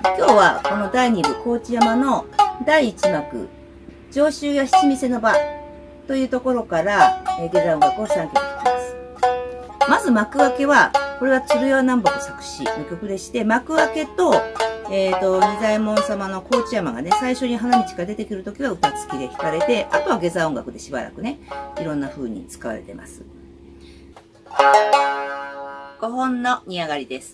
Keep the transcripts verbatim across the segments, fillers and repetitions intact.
今日はこのだいに部高知山のだいいち幕、上州や七味瀬の場というところから、えー、下山音楽をさんきょく弾きます。まず幕開けは、これは鶴屋南北作詞の曲でして、幕開けと、えっと、二左衛門様の高知山がね、最初に花道から出てくるときは歌付きで弾かれて、あとは下山音楽でしばらくね、いろんな風に使われてます。ごほんの煮上がりです。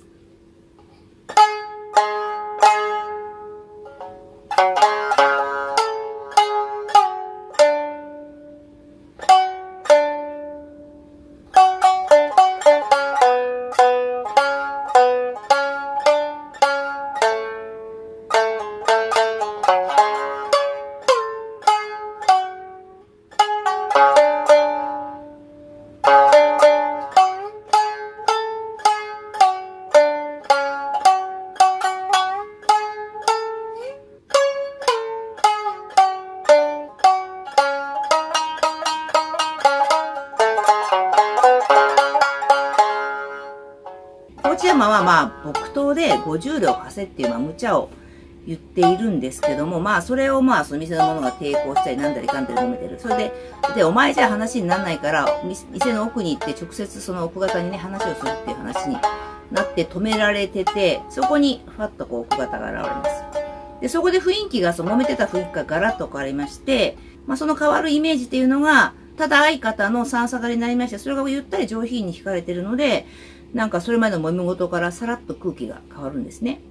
高知山はまあ木刀でごじゅう両貸せっていうまあ無茶を言っているんですけども、まあそれをまあその店の者が抵抗したりなんだりかんだり揉めてる。それで、で、お前じゃ話にならないから、店の奥に行って直接その奥方にね話をするっていう話になって止められてて、そこにふわっとこう奥方が現れます。で、そこで雰囲気が、その揉めてた雰囲気がガラッと変わりまして、まあその変わるイメージっていうのが、ただ相方の三下がりになりまして、それがゆったり上品に弾かれてるので、なんかそれまでの揉め事からさらっと空気が変わるんですね。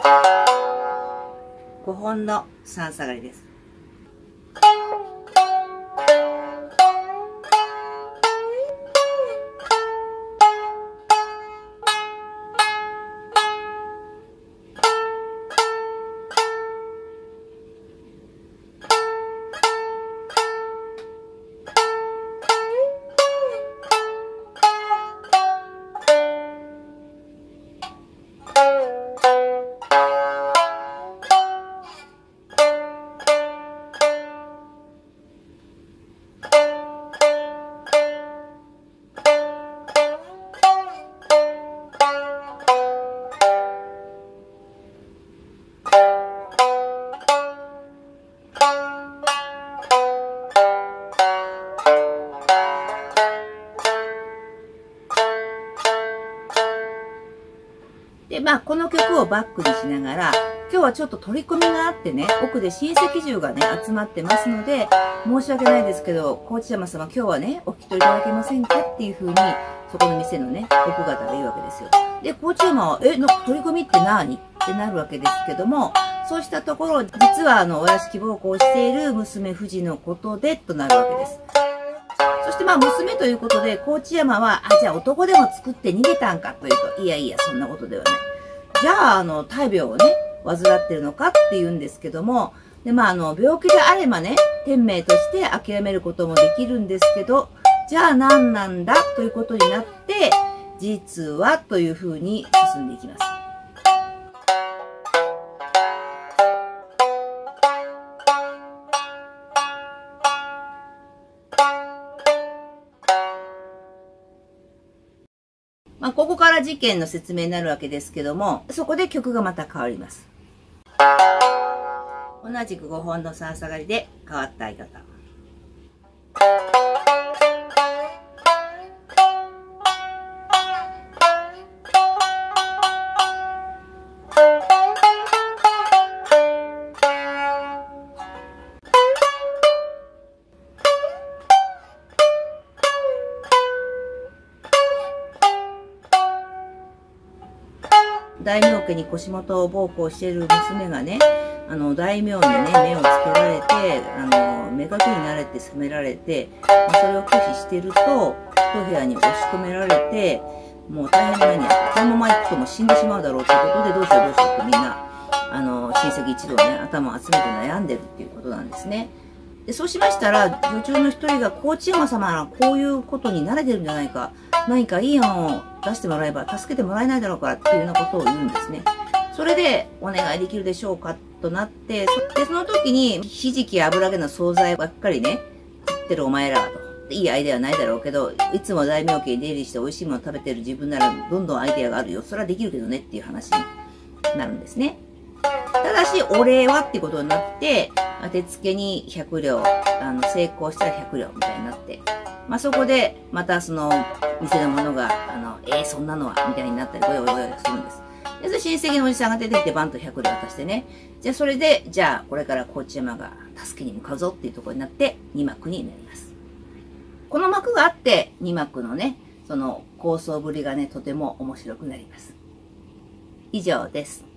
ごほんの三下がりです。で、まあ、この曲をバックにしながら、今日はちょっと取り込みがあってね、奥で親戚中がね、集まってますので、申し訳ないですけど、高知山様今日はね、お引き取りいただけませんかっていう風に、そこの店のね、奥方が言うわけですよ。で、高知山は、え、なんか取り込みって何ってなるわけですけども、そうしたところ、実はあの、お屋敷奉公している娘富士のことで、となるわけです。そしてまあ娘ということで、高知山は、あ、じゃあ男でも作って逃げたんかというと、いやいや、そんなことではない。じゃあ、あの、大病をね、患ってるのかって言うんですけども、で、まあ、あの、病気であればね、天命として諦めることもできるんですけど、じゃあ何なんだということになって、実はというふうに進んでいきます。まあ、ここから事件の説明になるわけですけども、そこで曲がまた変わります。同じくごほんの三下がりで変わった相方。大名家に腰元を奉公している娘がね、あの、大名にね、目をつけられて、あの、目がけになれて責められて、まあ、それを拒否してると、一部屋に押し込められて、もう大変な目にあって、このまま行くともう死んでしまうだろうということで、どうしようどうしようってみんな、あの、親戚一同ね、頭を集めて悩んでるっていうことなんですね。で、そうしましたら、女中の一人が、高知山様はこういうことに慣れてるんじゃないか、何かいい案を出してもらえば助けてもらえないだろうからっていうようなことを言うんですね。それで、お願いできるでしょうかとなって、で、その時に、ひじきや油揚げの惣菜ばっかりね、食ってるお前らはと。いいアイデアはないだろうけど、いつも大名家に出入りして美味しいもの食べてる自分なら、どんどんアイデアがあるよ。それはできるけどねっていう話になるんですね。 ただし、お礼はっていうことになって、当て付けにひゃく両、あの、成功したらひゃく両みたいになって、まあ、そこで、またその、店の者が、あの、えー、そんなのはみたいになったり、ごよごよごよするんです。で、それ親戚のおじさんが出てきて、バンとひゃく両渡してね。じゃあ、それで、じゃあ、これから高知山が助けに向かうぞっていうところになって、に幕になります。この幕があって、に幕のね、その構想ぶりがね、とても面白くなります。以上です。